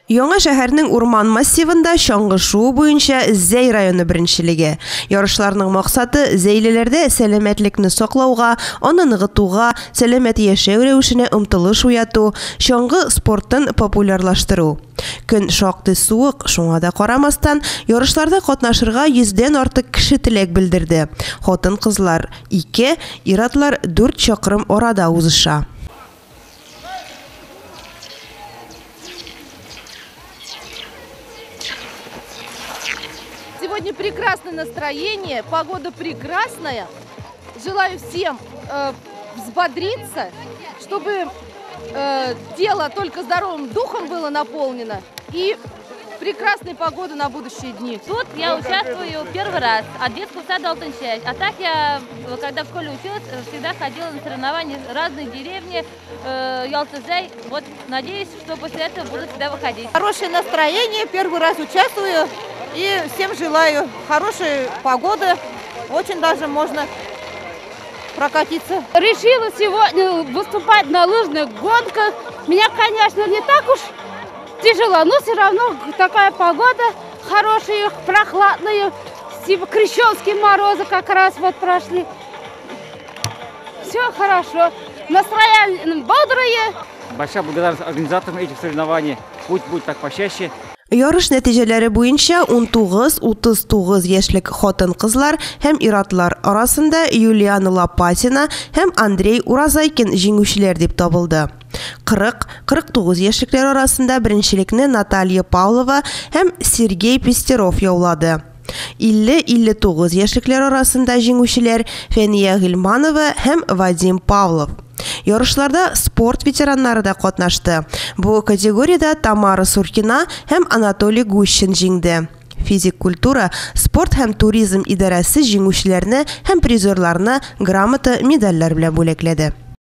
Яңа шәһәрнең урман массивында чаңгы шуу буенча Зәй районы беренчелеге. Ярышларның максаты зәйлеләрдә сәламәтлекне саклауга, аны ныгытуга, сәламәт яшәү рәвешенә омтылыш уяту, чаңгы спортын популярлаштыру. Көн шактый суык, шуңа да карамастан, ярышларда катнашырга 100дән артык кеше теләк белдерде. Хатын-кызлар 2, ир-атлар 4 чакрым арада узыша. Сегодня прекрасное настроение, погода прекрасная. Желаю всем взбодриться, чтобы тело только здоровым духом было наполнено и прекрасной погоды на будущие дни. Тут я участвую первый раз от детского сада «Алтын часть». А так я, когда в школе училась, всегда ходила на соревнования в разные деревни, Ялта-Зай. Вот надеюсь, что после этого буду всегда выходить. Хорошее настроение, первый раз участвую и всем желаю хорошей погоды. Очень даже можно прокатиться. Решила сегодня выступать на лыжных гонках. Меня, конечно, не так уж тяжело, но все равно такая погода хорошая, прохладная. Крещенские морозы как раз вот прошли. Все хорошо. Настроение бодрое. Большая благодарность организаторам этих соревнований. Пусть будет так почаще. Ярыш нәтиҗәләре буенча 19-39 яшьлек хатын-кызлар һәм ир-атлар арасында Юлиана Лопатина һәм Андрей Уразайкин җиңүчеләр дип табылды. 40-49 яшьлекләр арасында беренчелекне Наталья Павлова һәм Сергей Пестеров яулады. 50-59 яшьлекләр арасында җиңүчеләр Фәния Гыйльманова һәм Вадим Павлов. Ярышларда спорт ветераннары да катнашты. Бу категорияда Тамара Суркина һәм Анатолий Гущин җиңде. Физик культура, спорт һәм туризм идарәсе җиңүчеләрне һәм призерларны грамота, медальләр белән бүләкләде.